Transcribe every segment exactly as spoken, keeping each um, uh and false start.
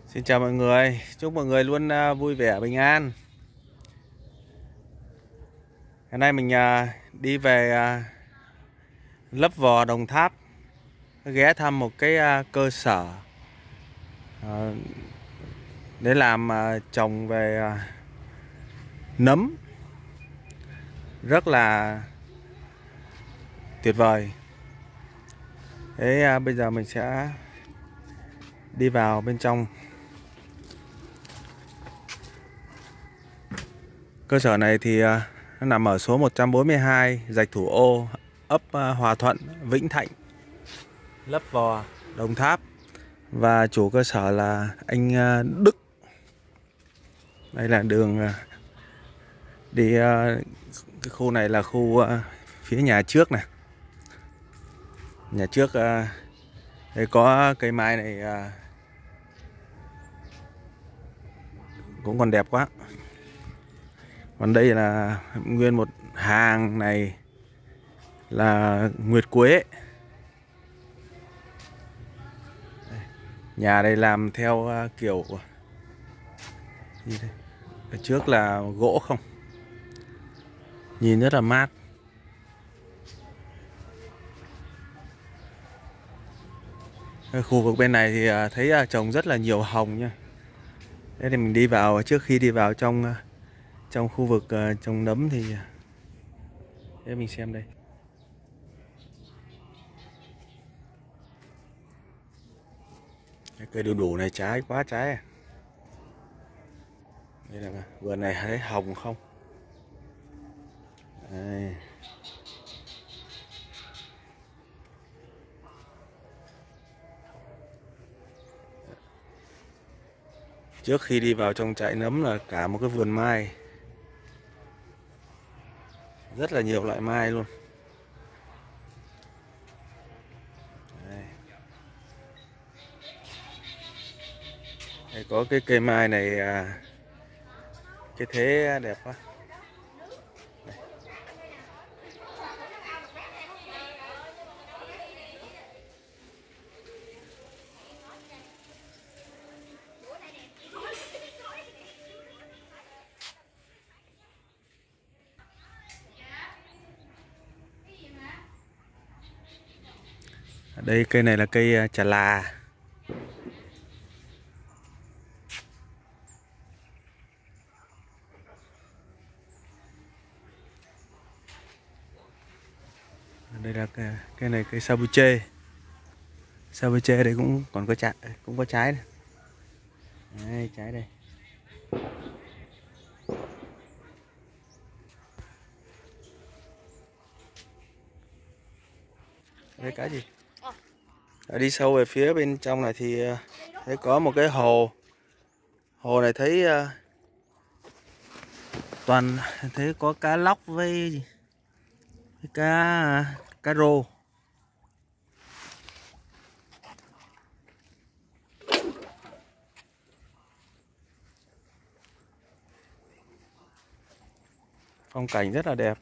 Xin chào mọi người, chúc mọi người luôn à, vui vẻ bình an. Hôm nay mình à, đi về à, Lấp Vò, Đồng Tháp, ghé thăm một cái à, cơ sở à, để làm à, trồng về à, nấm, rất là tuyệt vời. Thế à, bây giờ mình sẽ đi vào bên trong. Cơ sở này thì à, nó nằm ở số một trăm bốn mươi hai Rạch Thủ Ô, ấp à, Hòa Thuận, Vĩnh Thạnh, Lấp Vò, Đồng Tháp. Và chủ cơ sở là anh à, Đức. Đây là đường à, đi à, cái khu này là khu à, phía nhà trước này. Nhà trước à, đây có cây mai này à, cũng còn đẹp quá. Còn đây là nguyên một hàng này là nguyệt quế. Nhà đây làm theo kiểu gì đây? Ở trước là gỗ không, nhìn rất là mát. Ở khu vực bên này thì thấy trồng rất là nhiều hồng nha. Thế thì mình đi vào, trước khi đi vào trong trong khu vực trồng nấm thì để mình xem đây. Cây đu đủ này trái quá trái à. Đây là vườn này thấy hồng không? Đây. Trước khi đi vào trong trại nấm là cả một cái vườn mai, rất là nhiều loại mai luôn. Đây. Đây có cái cây mai này à, cái thế đẹp quá. Đây. Ở đây cây này là cây trà là. Đây là cái, cái này cây sabuche. Sabuche đây cũng còn có trái, cũng có trái này. Đây, trái đây. Đây cái gì? Ở đi sâu về phía bên trong này thì thấy có một cái hồ. Hồ này thấy uh, toàn thấy có cá lóc với, với cá cá rô. Phong cảnh rất là đẹp.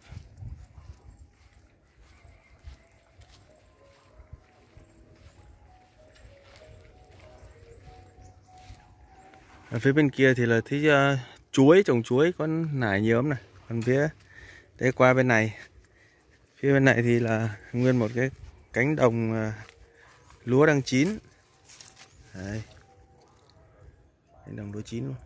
Ở phía bên kia thì là thấy uh, chuối, trồng chuối có nải nhiều lắm này. Còn phía đây qua bên này, phía bên này thì là nguyên một cái cánh đồng uh, lúa đang chín. Đây. Cánh đồng lúa chín luôn.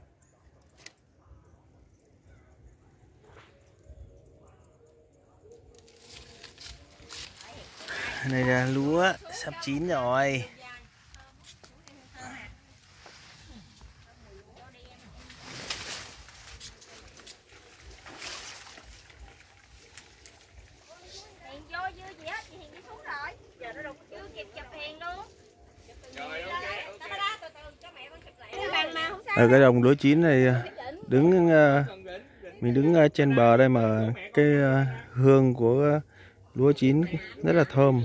Này là lúa sắp chín rồi. Ở cái đồng lúa chín này đứng mình đứng trên bờ đây mà cái hương của lúa chín rất là thơm.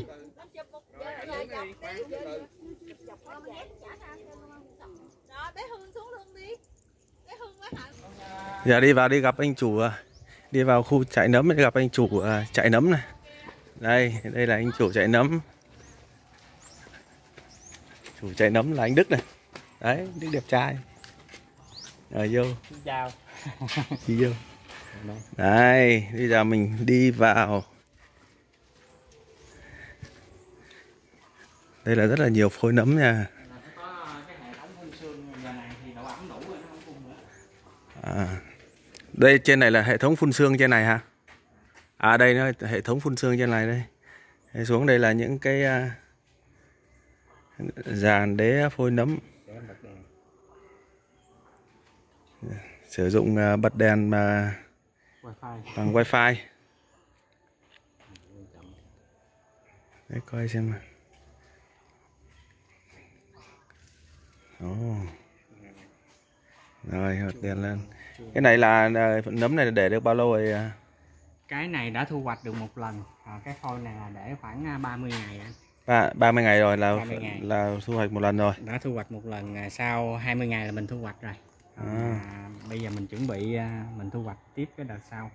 Giờ đi vào đi gặp anh chủ, đi vào khu trại nấm để gặp anh chủ trại nấm này. Đây, đây là anh chủ trại nấm. Chủ trại nấm là anh Đức này. Đấy, Đức đẹp trai. Rồi vô. Xin chào. Đi vô. Đây, bây giờ mình đi vào. Đây là rất là nhiều phôi nấm nha. À, đây trên này là hệ thống phun sương trên này hả? À đây nó hệ thống phun sương trên này đây. Đây, xuống đây là những cái uh, dàn đế phôi nấm. Sử dụng uh, bật đèn mà Wi-Fi. bằng wifi. Để coi xem nào. Oh. Rồi, bật đèn lên. Cái này là nấm này để được bao lâu rồi? Cái này đã thu hoạch được một lần. À, cái phôi này là để khoảng ba mươi ngày. Ba, ba mươi ngày rồi là ngày. là thu hoạch một lần rồi. Đã thu hoạch một lần, sau hai mươi ngày là mình thu hoạch rồi. À. À, bây giờ mình chuẩn bị mình thu hoạch tiếp cái đợt sau.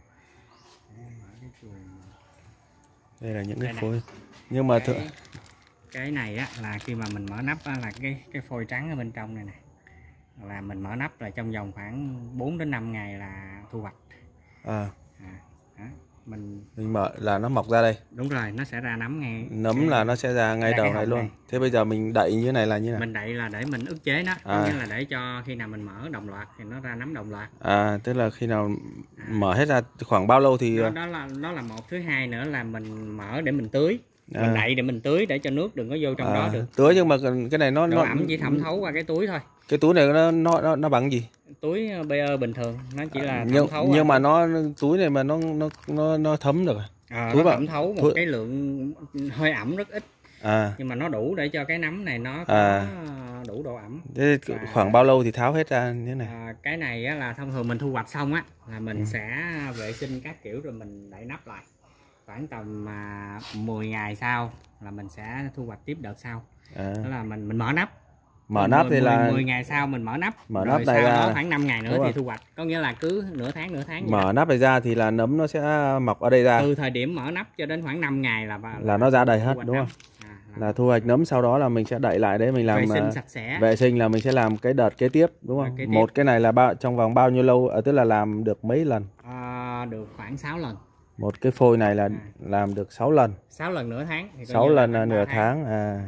Đây là những cái phôi. Nhưng mà cái, cái này á là khi mà mình mở nắp á, là cái cái phôi trắng ở bên trong này nè. Là mình mở nắp là trong vòng khoảng bốn đến năm ngày là thu hoạch. À. À, đó. Mình mình mở là nó mọc ra đây. Đúng rồi, nó sẽ ra nấm ngay. Nấm cái, là nó sẽ ra ngay ra đầu này luôn. Này. Thế bây giờ mình đậy như thế này là như nào? Mình đậy là để mình ức chế nó, à. Có nghĩa là để cho khi nào mình mở đồng loạt thì nó ra nấm đồng loạt. À, tức là khi nào à. mở hết ra khoảng bao lâu thì đó, đó là đó là một. Thứ hai nữa là mình mở để mình tưới. À. Mình đậy để mình tưới để cho nước đừng có vô trong à. đó được. Tưới nhưng mà cái này nó độ nó ẩm chỉ thẩm thấu qua cái túi thôi. Cái túi này nó nó nó, nó bằng gì? Túi bê e bình thường, nó chỉ là thẩm nhưng, thấu. Nhưng mà nó túi này mà nó nó nó nó thấm được. À, túi nó thẩm thấu một túi... cái lượng hơi ẩm rất ít. À. Nhưng mà nó đủ để cho cái nấm này nó có à. đủ độ ẩm. Thế và... khoảng bao lâu thì tháo hết ra như thế này? À, cái này á, là thông thường mình thu hoạch xong á là mình ừ. sẽ vệ sinh các kiểu rồi mình đậy nắp lại. Khoảng tầm à, mười ngày sau là mình sẽ thu hoạch tiếp đợt sau. À. Đó là mình mình mở nắp. Mở nắp thì là mười ngày sau mình mở nắp. Mở rồi nắp này sau ra đó khoảng năm ngày nữa thì thu hoạch. Có nghĩa là cứ nửa tháng nửa tháng. Mở nắp này ra thì là nấm nó sẽ mọc ở đây ra. Từ thời điểm mở nắp cho đến khoảng năm ngày là là, là nó ra đầy hết đúng không? À, là... là thu hoạch nấm, sau đó là mình sẽ đậy lại đấy mình làm vệ sinh sạch sẽ. Vệ sinh là mình sẽ làm cái đợt kế tiếp đúng không? Tiếp. Một cái này là bao trong vòng bao nhiêu lâu? À, tức là làm được mấy lần? À, được khoảng sáu lần. Một cái phôi này là à. làm được sáu lần. sáu lần nửa tháng. sáu lần là nửa tháng. tháng. À.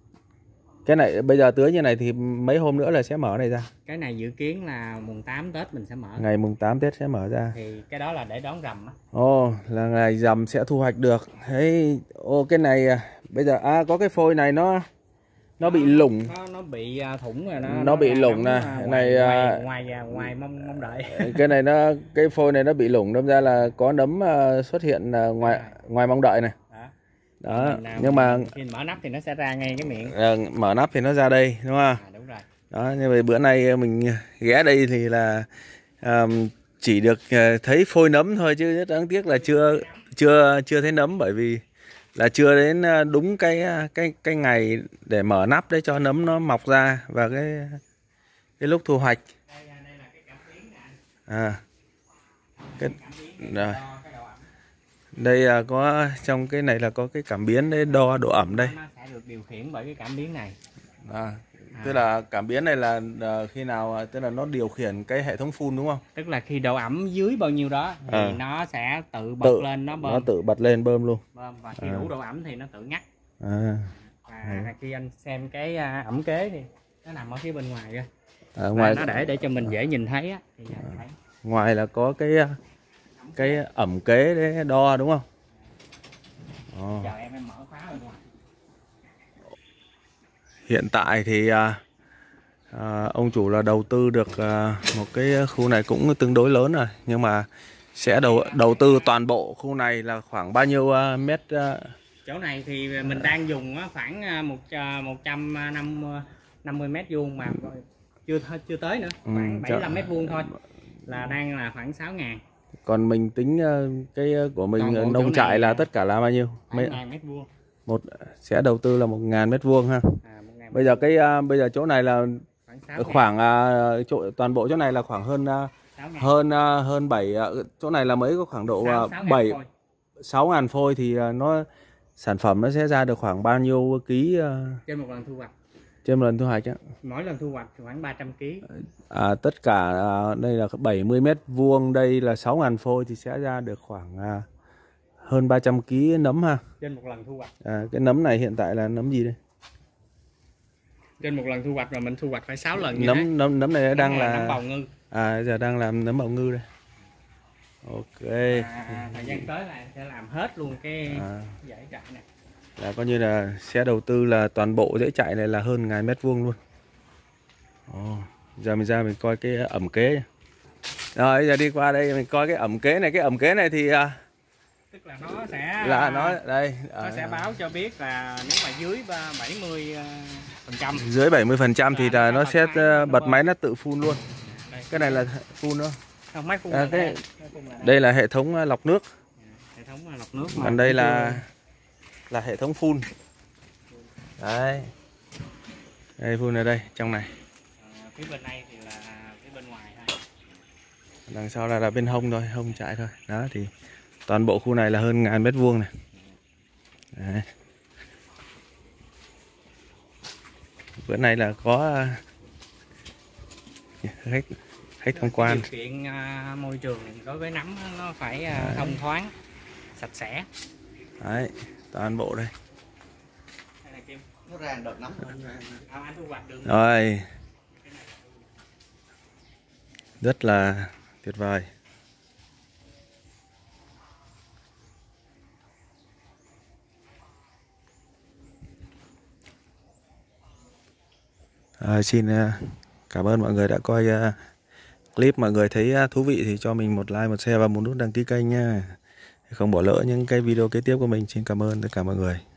Cái này bây giờ tưới như này thì mấy hôm nữa là sẽ mở này ra. Cái này dự kiến là mùng tám Tết mình sẽ mở. Ngày mùng tám Tết sẽ mở ra. Thì cái đó là để đón rằm á. Ồ, là ngày rằm sẽ thu hoạch được. Đấy, ô cái này bây giờ à có cái phôi này nó nó, nó bị lủng. Nó nó bị thủng rồi nó. Nó, nó bị lủng nè. Cái này ngoài ngoài, ngoài, ngoài mong mong đợi. Cái này nó cái phôi này nó bị lủng, đâm ra là có nấm xuất hiện ngoài à. ngoài mong đợi này. Đó, mình, nhưng mà khi mở nắp thì nó sẽ ra ngay cái miệng. À, mở nắp thì nó ra đây đúng không? À, đúng rồi. Đó, nhưng mà bữa nay mình ghé đây thì là um, chỉ được thấy phôi nấm thôi, chứ rất đáng tiếc là chưa chưa chưa thấy nấm, bởi vì là chưa đến đúng cái cái cái ngày để mở nắp để cho nấm nó mọc ra và cái cái lúc thu hoạch. Đây, đây là cái cảm biến này. À. Cái rồi. Đây có trong cái này là có cái cảm biến để đo độ ẩm đây. Nó sẽ được điều khiển bởi cái cảm biến này. À, tức là cảm biến này là khi nào tức là nó điều khiển cái hệ thống phun đúng không? Tức là khi độ ẩm dưới bao nhiêu đó thì à. nó sẽ tự bật tự, lên nó bơm. Nó tự bật lên bơm luôn. Bơm và khi à. đủ độ ẩm thì nó tự ngắt. À. Và khi anh xem cái ẩm kế thì nó nằm ở phía bên ngoài kìa. À, ngoài nó để để cho mình dễ nhìn thấy á thì à. thấy. Ngoài là có cái cái ẩm kế để đo đúng không? Oh. Chờ em em mở khóa bên ngoài. Hiện tại thì à, à, ông chủ là đầu tư được à, một cái khu này cũng tương đối lớn rồi, nhưng mà sẽ đầu đầu tư toàn bộ khu này là khoảng bao nhiêu à, mét? À... Chỗ này thì mình đang dùng khoảng một một trăm năm mươi mét vuông mà chưa chưa tới nữa, khoảng ừ, bảy mươi lăm mét vuông thôi, là đang là khoảng sáu ngàn. Còn mình tính cái của mình nông trại là tất cả là bao nhiêu? Mấy ngàn mét vuông. Một sẽ đầu tư là một ngàn mét vuông ha. À, bây giờ cái uh, bây giờ chỗ này là khoảng, khoảng uh, chỗ toàn bộ chỗ này là khoảng hơn uh, hơn uh, hơn bảy uh, chỗ này là mấy có khoảng độ uh, bảy sáu ngàn phôi thì uh, nó sản phẩm nó sẽ ra được khoảng bao nhiêu ký uh... trên một lần thu hoạch? trên một lần thu hoạch á. Mỗi lần thu hoạch khoảng ba trăm ki lô gam. À, tất cả à, đây là bảy mươi mét vuông, đây là sáu nghìn phôi thì sẽ ra được khoảng à, hơn ba trăm ki lô gam nấm ha. Trên một lần thu hoạch. À, cái nấm này hiện tại là nấm gì đây? Trên một lần thu hoạch mà mình thu hoạch phải sáu lần như nấm thế. nấm nấm này đang là, là nấm bào ngư. À, giờ đang làm nấm bào ngư đây. Ok. À, thời gian tới là sẽ làm hết luôn cái à. dãy trại này. Là coi như là sẽ đầu tư là toàn bộ dãy trại này là hơn ngàn mét vuông luôn. Ồ, giờ mình ra mình coi cái ẩm kế. Rồi giờ đi qua đây mình coi cái ẩm kế này, cái ẩm kế này thì tức là nó sẽ là nó đây nó à, sẽ báo cho biết là nếu mà dưới bảy mươi phần trăm, dưới bảy mươi phần trăm thì là nó sẽ máy, bật máy nó tự phun luôn. Đây, cái này là phun nữa. Không, máy phun à, là cái, đây. Phun là đây. Đây là hệ thống lọc nước. Hệ thống lọc nước. Còn đây là là hệ thống phun. Đấy. Đây phun ở đây trong này. À, phía bên này thì là phía bên ngoài thôi. Đằng sau là, là bên hông thôi, hông trại thôi. Đó thì toàn bộ khu này là hơn ngàn mét vuông này. Đấy. Bữa nay là có khách khách tham quan. Điều kiện uh, môi trường đối với nấm nó phải uh, thông thoáng, sạch sẽ. Đấy, toàn bộ đây. Nó ra đợt nấm rồi. Rất là tuyệt vời. À, xin cảm ơn mọi người đã coi clip. Mọi người thấy thú vị thì cho mình một like, một share và một nút đăng ký kênh nha, không bỏ lỡ những cái video kế tiếp của mình. Xin cảm ơn tất cả mọi người.